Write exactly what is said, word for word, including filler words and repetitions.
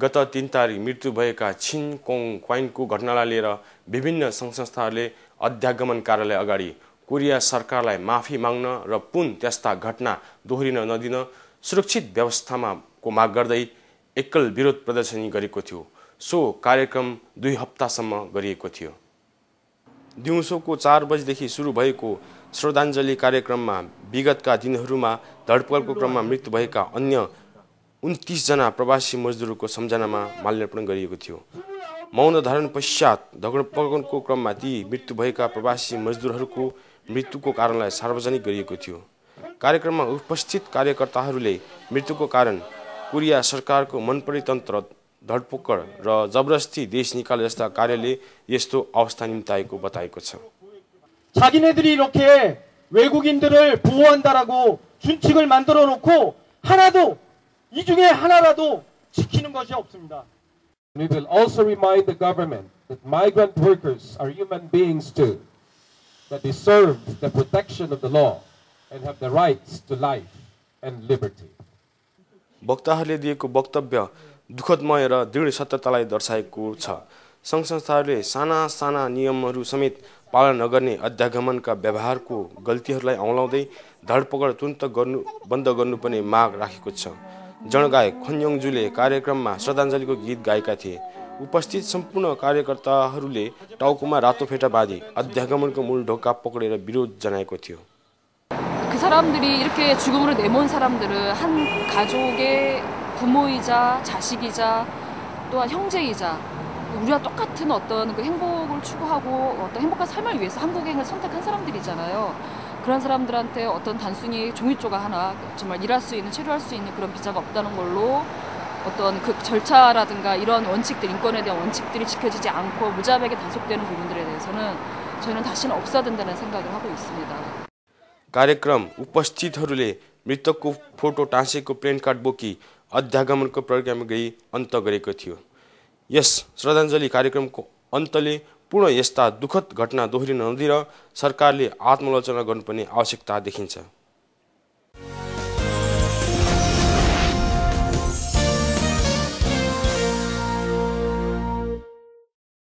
गत तीन तारिक मृत्यु भएका छिन कोङ क्वाइनको घटनालाई लिएर विभिन्न सङ्घ संस्थाहरूले अध्यागमन कार्यालय अगाडि कोरिया सरकारलाई माफी माग्न र पुन त्यस्ता घटना दोहोरिन नदिन सुरक्षित व्यवस्थामा को माग गर्दै एकल विरोध प्रदर्शनी गरेको थियो। सो कार्यक्रम दुई हप्तासम्म गरिएको थियो। दिउँसोको चार बजेदेखि सुरु भएको श्रद्धाञ्जली कार्यक्रममा विगतका दिनहरूमा धडपकडको क्रममा मृत्यु भएका अन्य उन्तीस जना प्रवासी मजदुरको सम्झनामा माल्यार्पण गरिएको थियो। मौन धारण पश्चात धडपकडको क्रममा ती मृत्यु भएका प्रवासी मजदुरहरूको मृत्युको कारणलाई सार्वजनिक गरिएको थियो। कार्यक्रममा उपस्थित कार्यकर्ताहरूले मृत्युको कारण कोरिया सरकारको मनपरी तन्त्र, धडपकड र जबरजस्ती देश निकाले जस्ता कार्यले यस्तो अवस्था निम्ताएको बताएको छ। 자기네들이 이렇게 외국인들을 보호한다라고 준칙을 만들어 놓고 하나도 이 중에 하나라도 지키는 것이 없습니다. We will also remind the government that migrant workers are human beings too, that deserve the protection of the law and have the rights to life and liberty. वक्ताहरूले दिएको वक्तव्य दुःखदमय र दृढ सत्यतालाई दर्शाएको छ। सङ्घ संस्थाहरूले साना साना नियमहरू समेत पालन नगर्ने अध्यागमनका व्यवहारको गल्तीहरूलाई औँलाउँदै धडपकड तुरन्त गर्नु बन्द गर्नुपर्ने माग राखेको छ। जनगायक खन्योङजुले कार्यक्रममा श्रद्धाञ्जलीको गीत गाएका थिए। उपस्थित सम्पूर्ण कार्यकर्ताहरूले टाउकोमा रातो फेटा बाँधी अध्यागमनको मूल ढोका पक्रेर विरोध जनाएको थियो। 그 사람들이 이렇게 죽음으로 내몬 사람들은 한 가족의 부모이자 자식이자 또한 형제이자 우리와 똑같은 어떤 그 행복을 추구하고 어떤 행복한 삶을 위해서 한국행을 선택한 사람들이잖아요. 그런 사람들한테 어떤 단순히 종이조각 하나 정말 일할 수 있는, 체류할 수 있는 그런 비자가 없다는 걸로 어떤 그 절차라든가 이런 원칙들, 인권에 대한 원칙들이 지켜지지 않고 무자백에 단속되는 부분들에 대해서는 저희는 다시는 없어야 된다는 생각을 하고 있습니다. कार्यक्रम उपस्थितहरूले मृतकको फोटो टाँसेको प्लेन कार्ड बोकी अध्यागमनको प्रक्रियामा गई अन्त गरेको थियो। यस श्रद्धाञ्जली कार्यक्रमको अन्तले पूर्ण यस्ता दुःखद घटना दोहोरिन नदिएर सरकारले आत्मालोचना गर्नुपर्ने आवश्यकता देखिन्छ।